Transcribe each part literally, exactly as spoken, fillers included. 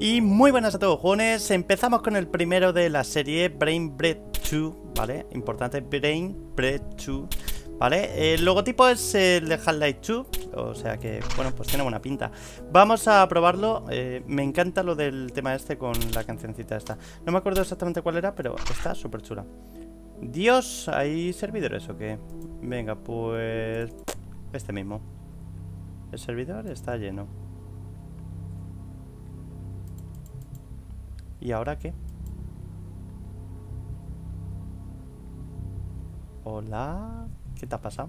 Y muy buenas a todos, jóvenes. Empezamos con el primero de la serie, Brain Bread dos, ¿vale? Importante, Brain Bread dos, ¿vale? El logotipo es el de Half-Life dos, o sea que, bueno, pues tiene buena pinta. Vamos a probarlo. eh, Me encanta lo del tema este con la cancioncita esta. No me acuerdo exactamente cuál era, pero está súper chula. Dios, ¿hay servidores o qué? Venga, pues... este mismo. El servidor está lleno. ¿Y ahora qué? Hola, ¿qué te ha pasado?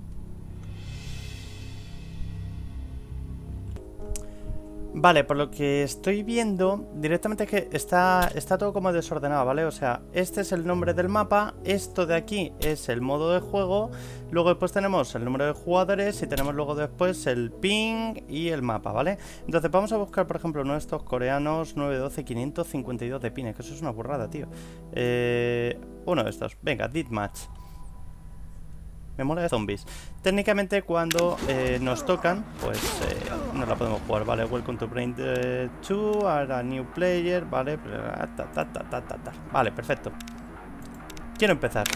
Vale, por lo que estoy viendo, directamente es que está, está todo como desordenado, ¿vale? O sea, este es el nombre del mapa, esto de aquí es el modo de juego, luego después tenemos el número de jugadores y tenemos luego después el ping y el mapa, ¿vale? Entonces vamos a buscar, por ejemplo, uno de estos coreanos nueve doce quinientos cincuenta y dos de pines, que eso es una burrada, tío. Eh, uno de estos, venga, Deathmatch. Me mola de zombies. Técnicamente cuando eh, nos tocan, pues eh, no la podemos jugar, ¿vale? Welcome to Brain dos, a new player, ¿vale? Ta, ta, ta, ta, ta, ta. Vale, perfecto. Quiero empezar.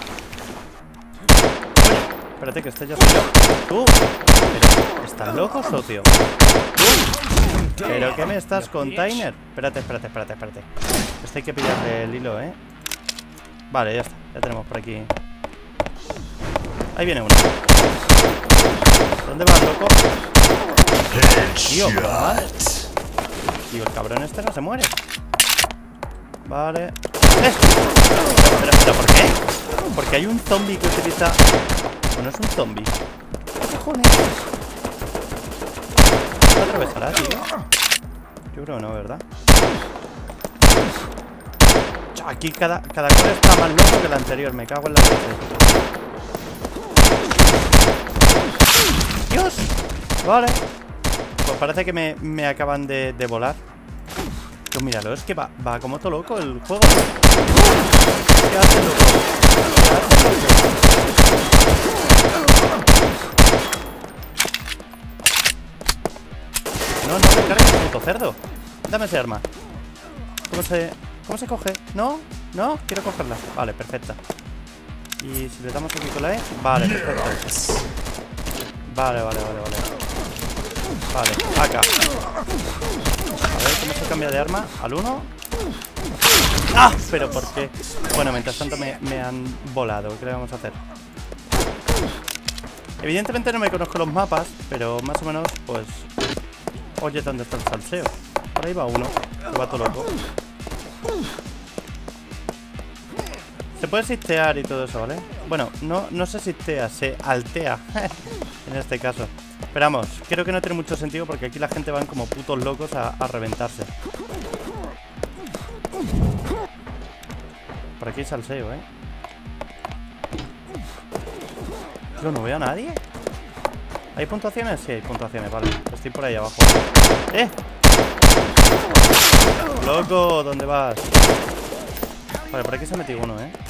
Oye, espérate que este ya soy yo. Tú, pero, ¿estás loco, socio? Tú, ¿pero qué me estás con Tyner? Espérate, espérate, espérate, espérate. Esto hay que pillarle el hilo, ¿eh? Vale, ya está, ya tenemos por aquí. Ahí viene uno. ¿Dónde vas, loco? Tío, ¿verdad? Tío, el cabrón este no se muere. Vale. ¡Eh! Pero, pero, ¿por qué? Porque hay un zombie que utiliza... Bueno, es un zombie. ¿Qué cojones? ¿Se atravesará, tío? Yo creo que no, ¿verdad? Aquí cada, cada cual está más loco que el anterior. Me cago en la leche. ¡Dios! Vale. Pues parece que me, me acaban de, de volar. Pues míralo, es que va, va como todo loco el juego. ¿Qué hace, loco? ¿Qué hace, loco? No, no me cargues, puto cerdo. Dame ese arma. ¿Cómo se, cómo se coge? ¿No? ¿No? Quiero cogerla. Vale, perfecta. Y si le damos aquí con la E. Vale, perfecto. Vale, vale, vale, vale. Vale, acá. A ver cómo se cambia de arma. Al uno. ¡Ah! Pero ¿por qué? Bueno, mientras tanto me, me han volado. ¿Qué le vamos a hacer? Evidentemente no me conozco los mapas, pero más o menos, pues... Oye, ¿dónde está el salseo? Por ahí va uno, que va todo loco. Se puede sistear y todo eso, ¿vale? Bueno, no, no se sistea, se altea. En este caso. Esperamos, creo que no tiene mucho sentido porque aquí la gente van como putos locos a, a reventarse. Por aquí hay salseo, ¿eh? Yo no veo a nadie. ¿Hay puntuaciones? Sí, hay puntuaciones, vale. Estoy por ahí abajo. ¡Eh! ¡Loco! ¿Dónde vas? Vale, por aquí se ha metido uno, ¿eh?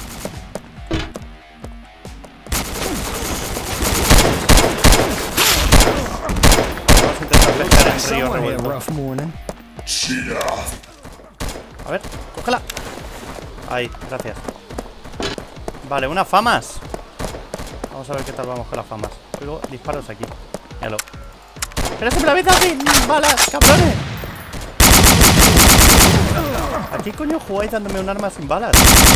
Vamos a intentar pescar en río revuelto. A ver, cógela. Ahí, gracias. Vale, unas famas. Vamos a ver qué tal vamos con las famas. Luego disparos aquí. Míralo. ¡Pero se me la habéis dado a mí! ¡Balas, cabrones! ¿A qué coño jugáis dándome un arma sin balas?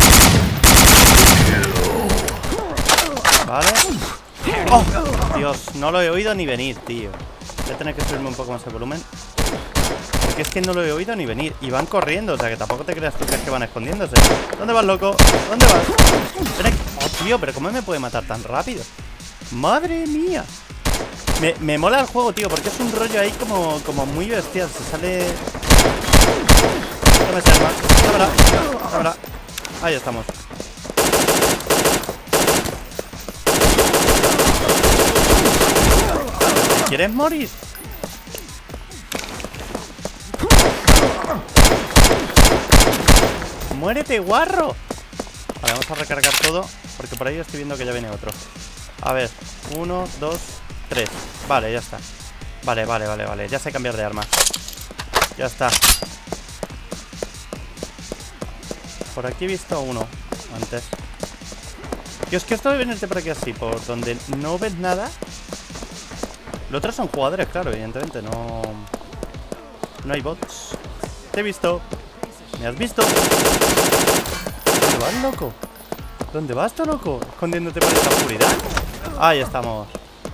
Vale. ¡Oh! Dios, no lo he oído ni venir, tío. Voy a tener que subirme un poco más el volumen. Porque es que no lo he oído ni venir. Y van corriendo, o sea que tampoco te creas tú que es que van escondiéndose. ¿Dónde vas, loco? ¿Dónde vas? Ven aquí. Oh, tío, pero ¿cómo me puede matar tan rápido? ¡Madre mía! Me, me mola el juego, tío, porque es un rollo ahí como, como muy bestial. Se sale... Dame ese arma. Dámela. Dámela. Ahí estamos. ¿Quieres morir? ¡Muérete, guarro! Vale, vamos a recargar todo, porque por ahí estoy viendo que ya viene otro. A ver, uno, dos, tres. Vale, ya está. Vale, vale, vale, vale. Ya sé cambiar de arma. Ya está. Por aquí he visto a uno antes. Yo es que esto de venirte por aquí así, por donde no ves nada. Los otros son jugadores, claro, evidentemente. No... No hay bots. Te he visto. ¿Me has visto? ¿Dónde vas, loco? ¿Dónde vas, tú, loco? ¿Escondiéndote por esta oscuridad? Ahí estamos.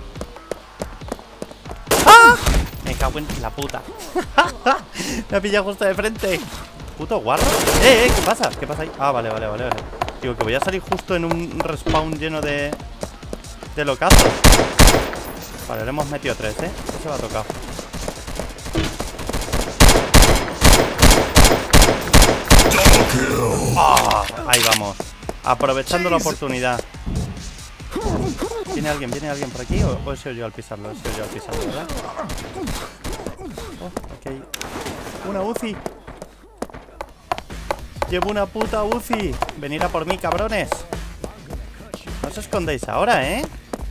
¡Ah! Me cago en la puta. Me ha pillado justo de frente. Puto guarro. Eh, eh, ¿qué pasa? ¿Qué pasa ahí? Ah, vale, vale, vale, vale. Digo que voy a salir justo en un respawn lleno de... De locazos. Vale, le hemos metido tres, eh. Eso va a tocar. Oh, ahí vamos. Aprovechando la oportunidad. ¿Viene alguien? ¿Viene alguien por aquí? ¿O, o he sido yo al pisarlo? He sido yo al pisarlo, ¿verdad? Oh, ok. Una U C I. Llevo una puta U C I. Venid a por mí, cabrones. No os escondéis ahora, ¿eh?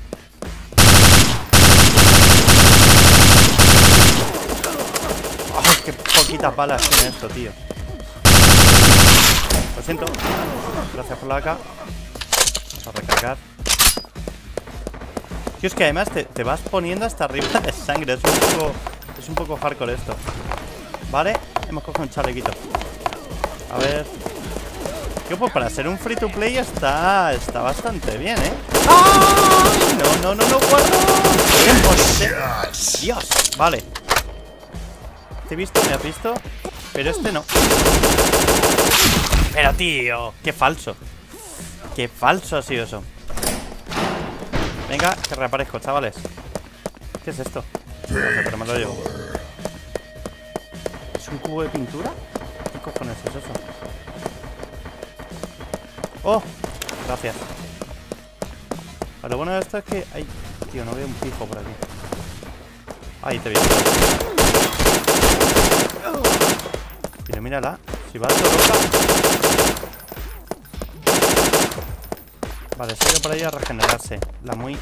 Oh, qué poquitas balas tiene esto, tío. Lo siento. Gracias por la A K. Vamos a recargar. Tío, es que además te, te vas poniendo hasta arriba de sangre. Es un poco... Es un poco hardcore esto. Vale, hemos cogido un chalequito. A ver. Tío, pues para ser un free to play está... Está bastante bien, ¿eh? ¡Ah! No, no, no, no, guardo. Dios, vale. ¿Te he visto? ¿Me has visto? Pero este no. Pero tío, qué falso. Qué falso ha sido eso. Venga, que reaparezco, chavales. ¿Qué es esto? No sé, pero me lo llevo. ¿Es un cubo de pintura? ¿Qué cojones es eso? ¡Oh! Gracias. Lo bueno de esto es que... Ay, tío, no veo un pijo por aquí. Ahí te veo. Pero mírala. Si va a ser loca. Vale, se ha ido por ahí a regenerarse. La muy...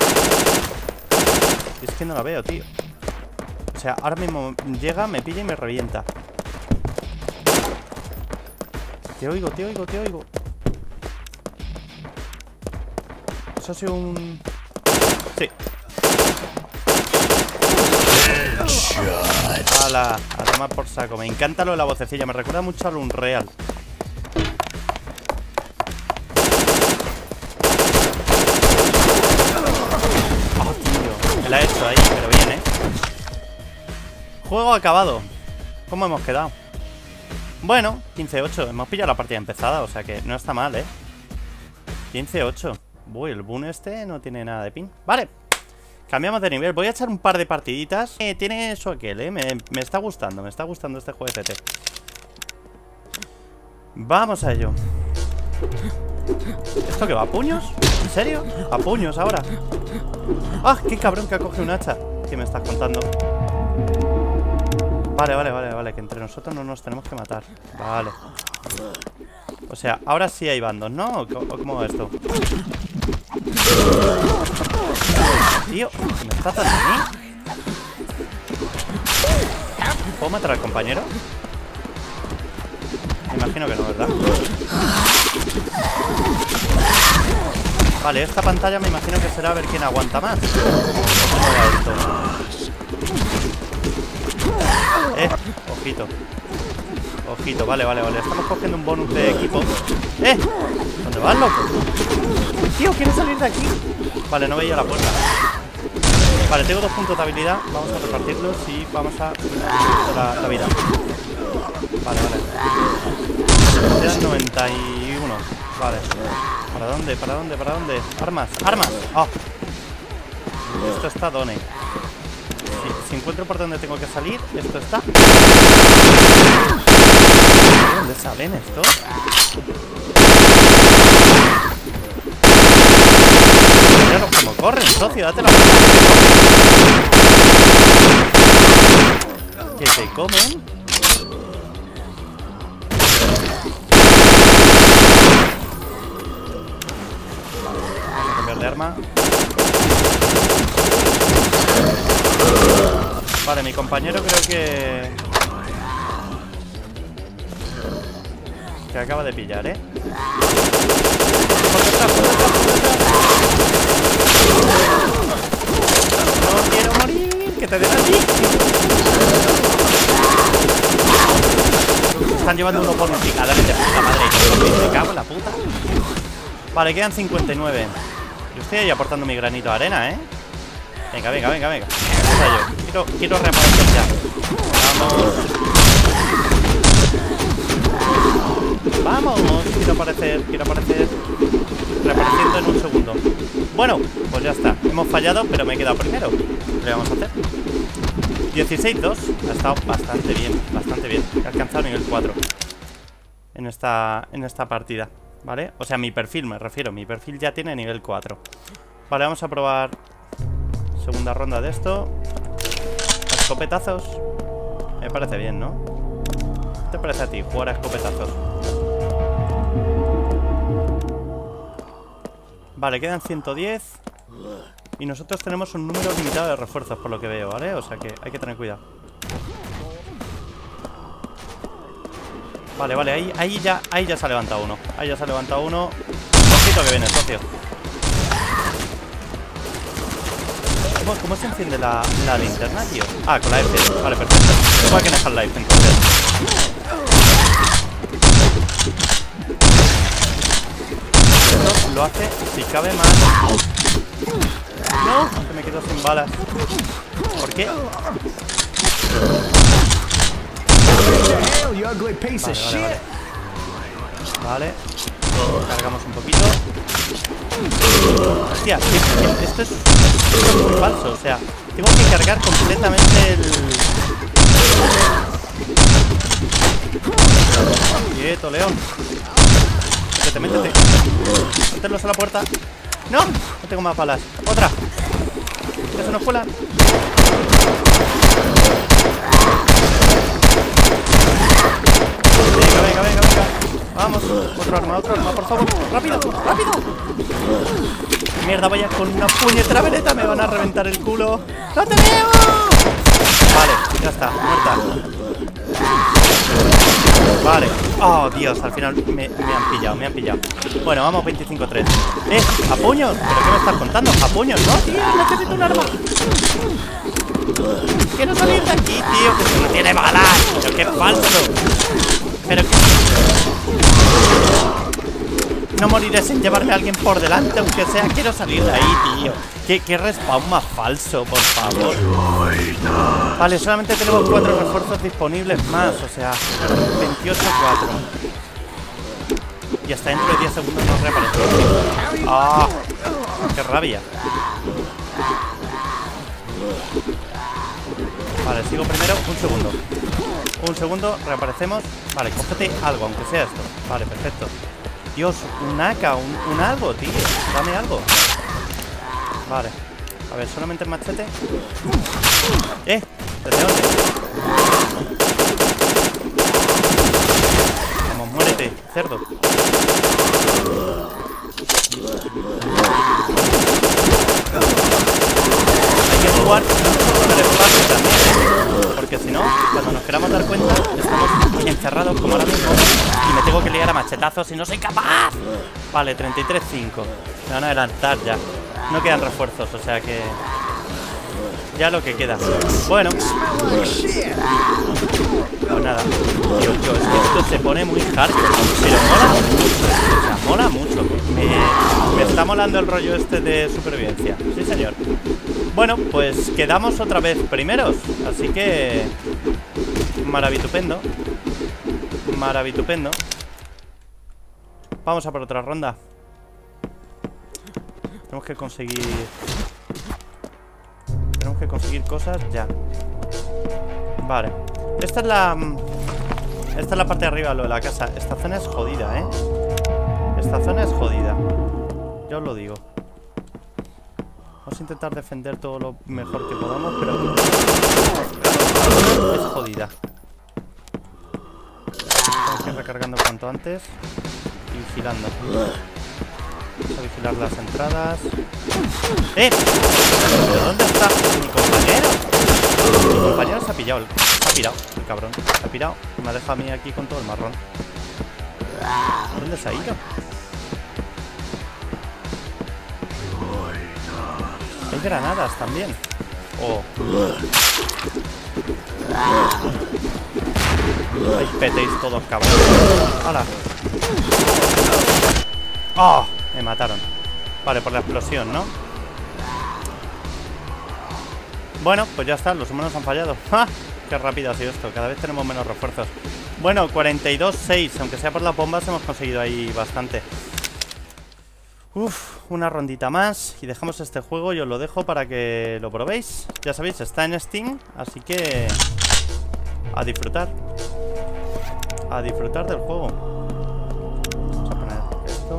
Es que no la veo, tío. O sea, ahora mismo llega, me pilla y me revienta. Te oigo, te oigo, te oigo. Eso ha sido un... Sí. ¡Hala! A tomar por saco. Me encanta lo de la vocecilla. Me recuerda mucho al Unreal. ¡Oh, tío! Me la he hecho ahí, pero bien, ¿eh? Juego acabado. ¿Cómo hemos quedado? Bueno, quince ocho. Hemos pillado la partida empezada, o sea que no está mal, ¿eh? quince ocho. Uy, el boom este no tiene nada de pin. Vale. Cambiamos de nivel. Voy a echar un par de partiditas. Eh, tiene eso aquel, eh. Me, me está gustando. Me está gustando este jueguete. Vamos a ello. ¿Esto qué va? ¿A puños? ¿En serio? ¿A puños ahora? ¡Ah! ¡Qué cabrón que ha cogido un hacha! ¿Qué me estás contando? Vale, vale, vale, vale. Que entre nosotros no nos tenemos que matar. Vale. O sea, ahora sí hay bandos, ¿no? ¿O cómo va esto? Tío, ¿me estás dando a mí? ¿Puedo matar al compañero? Me imagino que no, ¿verdad? Vale, esta pantalla me imagino que será a ver quién aguanta más. ¿Cómo va esto? Eh, ojito. Ojito, vale, vale, vale. Estamos cogiendo un bonus de equipo. ¡Eh! ¿Dónde vas, loco? Tío, ¿quieres salir de aquí? Vale, no veía la puerta. Vale, tengo dos puntos de habilidad. Vamos a repartirlos y vamos a... La, la vida. Vale, vale. Quedan noventa y uno. Vale. ¿Para dónde? ¿Para dónde? ¿Para dónde? Armas, armas. Oh. Esto está done. Si, si encuentro por dónde tengo que salir, esto está... ¿De dónde salen estos? Míralo como corren, socio, date la vuelta. Que te comen. Vamos a cambiar de arma. Vale, mi compañero creo que... que acaba de pillar, ¿eh? No quiero morir, que te den a ti. Están llevando uno por un picada de puta madre. Me cago en la puta. Vale, quedan cincuenta y nueve. Yo estoy ahí aportando mi granito de arena, ¿eh? Venga, venga, venga, venga. Quiero, quiero reaparecer ya. Vamos. Vamos, quiero aparecer, quiero aparecer. Reapareciendo en un segundo. Bueno, pues ya está. Hemos fallado, pero me he quedado primero. ¿Qué vamos a hacer? dieciséis dos. Ha estado bastante bien, bastante bien. He alcanzado nivel cuatro en esta, en esta partida, ¿vale? O sea, mi perfil, me refiero. Mi perfil ya tiene nivel cuatro. Vale, vamos a probar segunda ronda de esto. Escopetazos. Me parece bien, ¿no? ¿Qué te parece a ti jugar a escopetazos? Vale, quedan ciento diez. Y nosotros tenemos un número limitado de refuerzos, por lo que veo, ¿vale? O sea que hay que tener cuidado. Vale, vale, ahí, ahí, ya, ahí ya se ha levantado uno. Ahí ya se ha levantado uno. Ojito que viene, socio. ¿Cómo, cómo se enciende la, la linterna, tío? Ah, con la F. Vale, perfecto. Igual que en Half-Life, entonces. Esto lo hace, si cabe, más. No, que me quedo sin balas. ¿Por qué? Vale, vale, vale. Vale. Cargamos un poquito. Hostia, esto es, esto es muy falso. O sea, tengo que cargar completamente el... Quieto, León. Métete, métete. Mételos a la puerta. No, no tengo más balas. Otra. Eso no cuela. Venga, venga, venga, venga. Vamos, otro arma, otro arma, por favor. Rápido, rápido. Mierda, vaya con una puñetera veleta. Me van a reventar el culo. ¡No te veo! Vale, ya está, muerta. Vale. Oh, Dios, al final me, me han pillado, me han pillado. Bueno, vamos veinticinco tres. ¡Eh! ¡A puños! ¿Pero qué me estás contando? ¡A puños! ¡No, tío! ¡Necesito un arma! ¡Quiero salir de aquí, tío! ¡Que esto no tiene balas! ¡Pero qué falso! ¡Pero qué... No moriré sin llevarme a alguien por delante, aunque sea. Quiero salir de ahí, tío. ¿Qué, qué respawn más falso, por favor? Vale, solamente tenemos cuatro refuerzos disponibles más. O sea, veintiocho cuatro. Y hasta dentro de diez segundos no reaparece. ¡Ah! ¡Qué rabia! Vale, sigo primero. Un segundo. Un segundo, reaparecemos. Vale, cógete algo, aunque sea esto. Vale, perfecto. Dios, un A K, un, un algo, tío. Dame algo. Vale. A ver, solamente el machete. ¿Eh? ¿Desde dónde? Vamos, muérete, cerdo. Hay que jugar con el espacio también, porque si no, cuando nos queramos dar cuenta, estamos encerrados como ahora mismo y me tengo que liar a machetazos y no soy capaz. Vale, treinta y tres cinco. Me van a adelantar ya. No quedan refuerzos, o sea que... ya lo que queda. Bueno. Pues nada. Tío, tío, es que esto se pone muy hardcore, pero mola mucho. O sea, mola mucho. Me, me está molando el rollo este de supervivencia. Sí, señor. Bueno, pues quedamos otra vez primeros. Así que... maravitupendo. Maravitupendo. Vamos a por otra ronda. Tenemos que conseguir... Tenemos que conseguir cosas ya. Vale. Esta es la... Esta es la parte de arriba, lo de la casa. Esta zona es jodida, ¿eh? Esta zona es jodida. Yo os lo digo. Vamos a intentar defender todo lo mejor que podamos, pero... es jodida. Tenemos que ir recargando cuanto antes. Y vigilando. Vamos a vigilar las entradas. ¡Eh! ¿De dónde está mi compañero? Mi compañero se ha pillado. Se ha pirado, el cabrón. Se ha pirado. Me ha dejado a mí aquí con todo el marrón. ¿Dónde se ha ido? Hay granadas también. Oh. Ahí petéis todos, cabrón. ¡Hala! ¡Oh! Me mataron. Vale, por la explosión, ¿no? Bueno, pues ya está, los humanos han fallado. ¡Ja! Qué rápido ha sido esto, cada vez tenemos menos refuerzos. Bueno, cuarenta y dos seis, aunque sea por las bombas hemos conseguido ahí bastante. Uf, una rondita más y dejamos este juego y os lo dejo para que lo probéis. Ya sabéis, está en Steam, así que a disfrutar. A disfrutar del juego. Vamos a poner esto.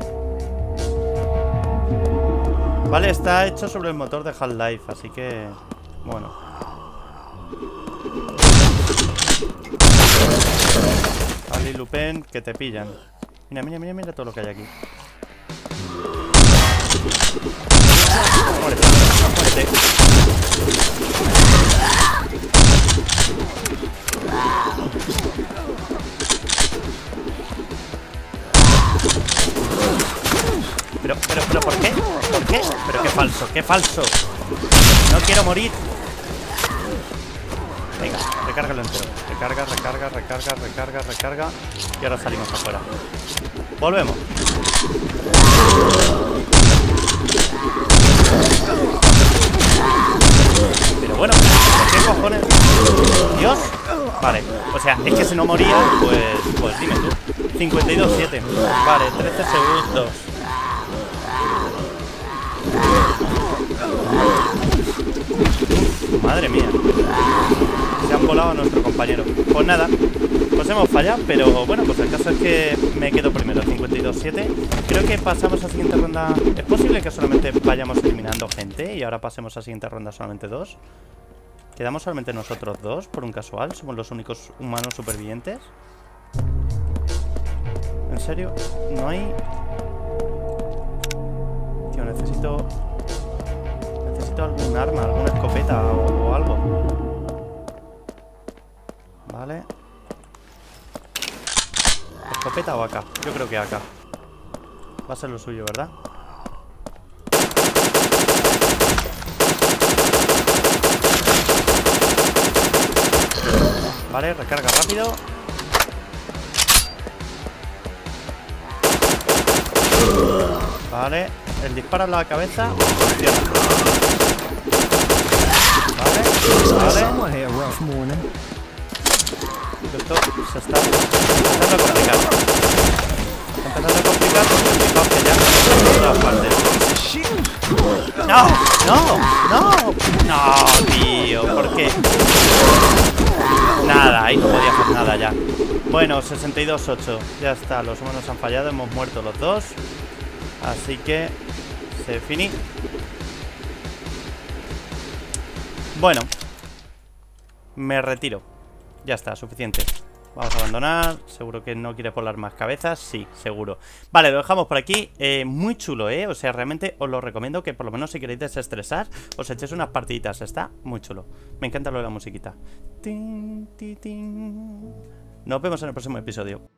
Vale, está hecho sobre el motor de Half-Life, así que bueno. Ali Lupin, que te pillan. Mira, mira, mira, mira todo lo que hay aquí. Muérete, muérete. Pero, pero, pero, ¿por qué? ¿Por qué? Pero qué falso, qué falso. No quiero morir. Venga, recárgalo entero. Recarga, recarga, recarga, recarga, recarga. Y ahora salimos afuera. Volvemos. Pero bueno, ¿qué cojones? Dios. Vale, o sea, es que si no moría, pues, pues dime tú. cincuenta y dos siete. Vale, trece segundos. Madre mía. Se han volado a nuestro compañero. Pues nada, pues hemos fallado, pero bueno, pues el caso es que me quedo primero, cincuenta y dos siete. Creo que pasamos a la siguiente ronda. Es posible que solamente vayamos eliminando gente y ahora pasemos a la siguiente ronda solamente dos. Quedamos solamente nosotros dos, por un casual. Somos los únicos humanos supervivientes. ¿En serio? No hay... Tío, necesito... Necesito algún arma, alguna escopeta o, o algo. Vale. ¿Escopeta o A K? Yo creo que A K. Va a ser lo suyo, ¿verdad? Vale, recarga rápido. Vale, el disparo en la cabeza funciona. Vale, vale. Esto se está empezando a complicar. Se está empezando a complicar porque fijaos que ya no en todas partes. ¡No! ¡No! ¡No! ¡No, tío! ¿Por qué? Nada, ahí no podía hacer nada ya. Bueno, sesenta y dos ocho. Ya está, los humanos han fallado, hemos muerto los dos. Así que se finí. Bueno, me retiro. Ya está, suficiente. Vamos a abandonar. Seguro que no quiere volar más cabezas. Sí, seguro. Vale, lo dejamos por aquí. eh, Muy chulo, ¿eh? O sea, realmente os lo recomiendo que por lo menos si queréis desestresar os echéis unas partiditas. Está muy chulo. Me encanta lo de la musiquita. Tin, tin, tin. Nos vemos en el próximo episodio.